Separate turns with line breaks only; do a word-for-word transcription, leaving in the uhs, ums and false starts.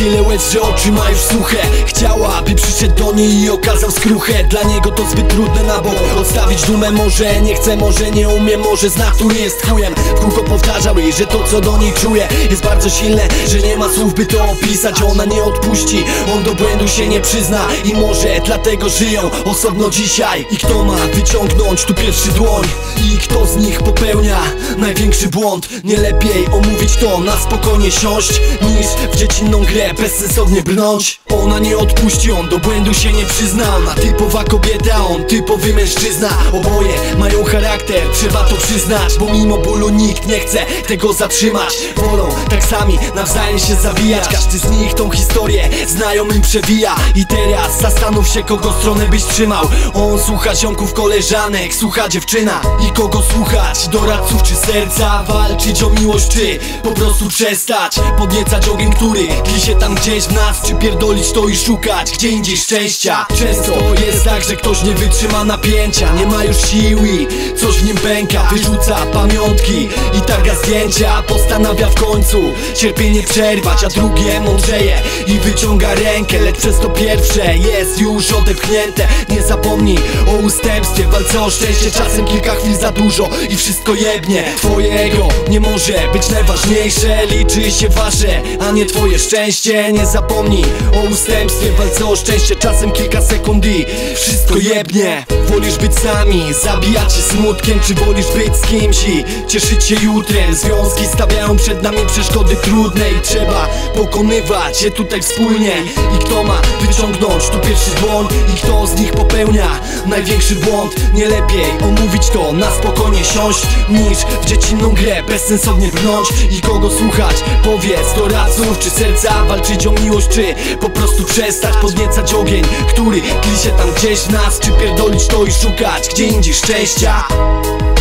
tyle łez, że oczy ma już suche. Chciała, by przyszedł do niej i okazał skruchę. Dla niego to zbyt trudne na bok. Odstawić dumę może nie chce, może nie umie, może zna, który jest chujem. W kółko powtarzał jej, że to co do niej czuje jest bardzo silne, że nie ma słów by to opisać. Ona nie odpuści, on do błędu się nie przyzna i może dlatego żyją osobno dzisiaj. I kto ma wyciągnąć tu pierwszy dłoń? I kto z nich popełnia największy błąd? Nie lepiej omówić to, na spokojnie siąść, niż w dziecinną grę bezsensownie brnąć. Ona nie odpuści, on do błędu się nie przyzna. Ona typowa kobieta, on typowy mężczyzna. Oboje mają charakter, trzeba to przyznać, bo mimo bólu nikt nie chce tego zatrzymać. Wolą tak sami nawzajem się zabijać. Każdy z nich tą historię znajomym przewija. I teraz zastanów się, kogo stronę byś trzymał. On słucha ziomków, koleżanek, słucha dziewczyna. I kogo słuchać? Doradców czy serca? Walczyć o miłość czy po prostu przestać? Podniecać ogień, który tli się tam gdzieś w nas, czy pierdolić to i szukać gdzie indziej szczęścia? Często jest tak, że ktoś nie wytrzyma napięcia, nie ma już sił i coś w nim pęka. Wyrzuca pamiątki i targa zdjęcia. Postanawia w końcu cierpienie przerwać, a drugie mądrzeje i wyciąga rękę, lecz przez to pierwsze jest już odepchnięte. Nie zapomnij o ustępstwie, walce o szczęście. Czasem kilka chwil za dużo i wszystko jebnie. Twoje ego nie może być najważniejsze, liczy się wasze, a nie twoje szczęście. Nie zapomnij o ustępstwie, walce o szczęście. Czasem kilka sekund i wszystko jebnie. Wolisz być sami, zabijać się smutkiem, czy wolisz być z kimś i cieszyć się jutrem? Związki stawiają przed nami przeszkody trudne i trzeba pokonywać je tutaj wspólnie. I kto ma wyciągnąć tu pierwszy dłoń? I kto z nich popełnia największy błąd? Nie lepiej omówić to, na spokojnie siąść, niż w dziecinną grę bezsensownie brnąć. I kogo słuchać? Powiedz, doradców czy serca? Walczyć o miłość czy po prostu przestać? Podniecać ogień, który tli się tam gdzieś w nas, czy pierdolić to i szukać gdzie indziej szczęścia?